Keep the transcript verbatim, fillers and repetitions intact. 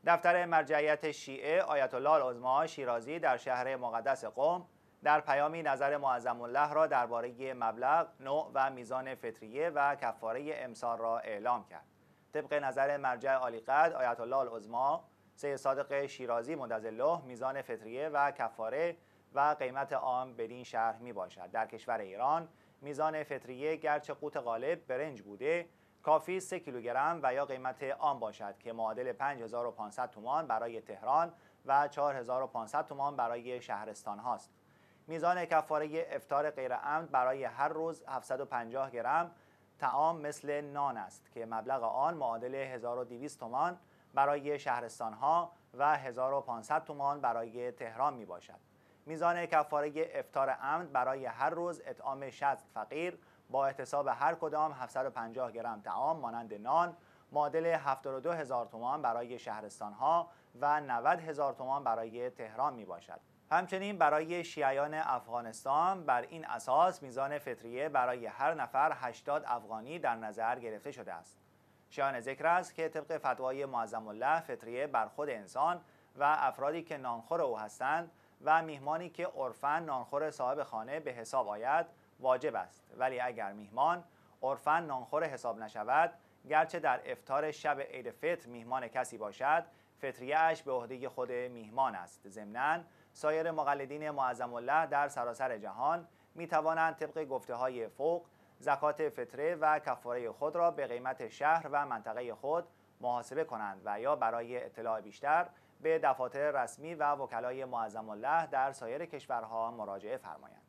دفتر مرجعیت شیعه آیت الله العظما شیرازی در شهر مقدس قم در پیامی نظر معظم الله را درباره مبلغ، نوع و میزان فطریه و کفاره امسال را اعلام کرد. طبق نظر مرجع عالیقدر آیت الله العظما سید صادق شیرازی مدظله، میزان فطریه و کفاره و قیمت آن بدین شرح می باشد: در کشور ایران میزان فطریه گرچه قوت غالب برنج بوده، کافی سه کیلوگرم و یا قیمت آن باشد که معادل پنج هزار و پانصد تومان برای تهران و چهار هزار و پانصد تومان برای شهرستان هاست. میزان کفاره افطار غیر عمد برای هر روز هفتصد و پنجاه گرم طعام مثل نان است که مبلغ آن معادل هزار و دویست تومان برای شهرستان ها و هزار و پانصد تومان برای تهران می باشد. میزان کفاره افطار عمد برای هر روز اطعام شصت فقیر با احتساب هر کدام هفتصد و پنجاه گرم طعام مانند نان معادل هفتاد و دو هزار تومان برای شهرستان ها و نود هزار تومان برای تهران می باشد. همچنین برای شیعیان افغانستان بر این اساس میزان فطریه برای هر نفر هشتاد افغانی در نظر گرفته شده است. شایان ذکر است که طبق فتوای معظم الله فطریه بر خود انسان و افرادی که نانخور او هستند و میهمانی که عرفاً نانخور صاحب خانه به حساب آید واجب است، ولی اگر میهمان عرفاً نانخور حساب نشود، گرچه در افطار شب عید فطر میهمان کسی باشد، فطریه اش به عهده خود میهمان است. ضمناً سایر مقلدین معظم الله در سراسر جهان می توانند طبق گفته های فوق زکات فطره و کفاره خود را به قیمت شهر و منطقه خود محاسبه کنند و یا برای اطلاع بیشتر به دفاتر رسمی و وکلای معظم الله در سایر کشورها مراجعه فرمایند.